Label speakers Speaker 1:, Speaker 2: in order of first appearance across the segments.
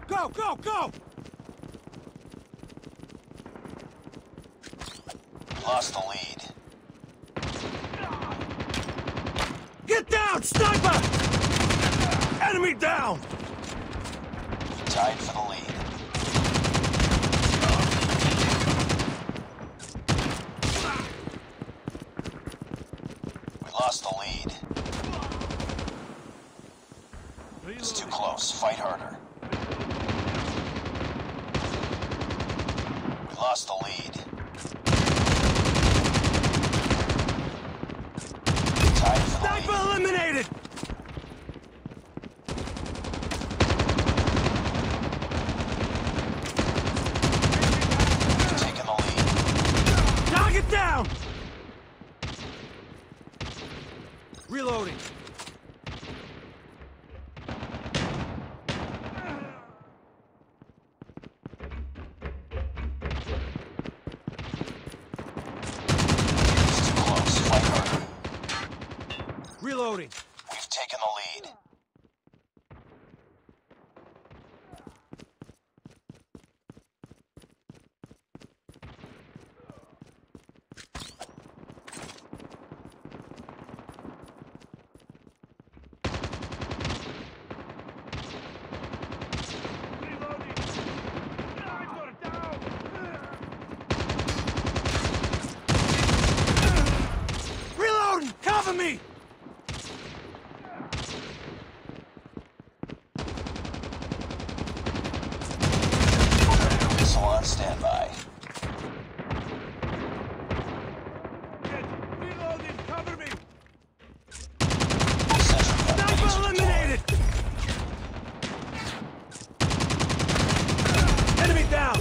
Speaker 1: Go, go, go!
Speaker 2: Lost the lead.
Speaker 1: Get down, sniper! Enemy down!
Speaker 2: Tied for the lead. We lost the lead. It's too close. Fight harder. We lost the lead. Tied for the
Speaker 1: Sniper
Speaker 2: lead.
Speaker 1: eliminated!
Speaker 2: Taking the lead.
Speaker 1: Target down! Reloading.
Speaker 2: It's too close. Fight harder.
Speaker 1: Reloading.
Speaker 2: We've taken the lead.
Speaker 1: Reloading! Cover me!
Speaker 2: Missile on standby.
Speaker 1: Reloading! Cover me!
Speaker 2: Sentry gun ready
Speaker 1: Sniper
Speaker 2: to
Speaker 1: eliminated! Enemy down!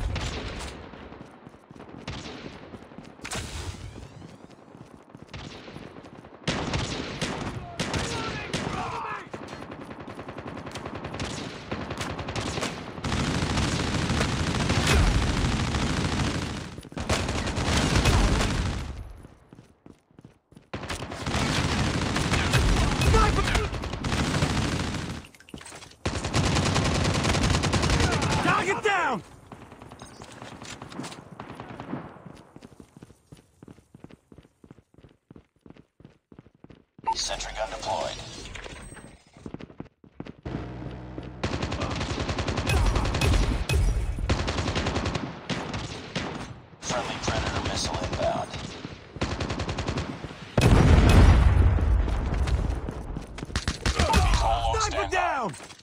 Speaker 1: Target down!
Speaker 2: Sentry gun deployed. Friendly Predator missile inbound. All on
Speaker 1: Sniper
Speaker 2: standby.
Speaker 1: down!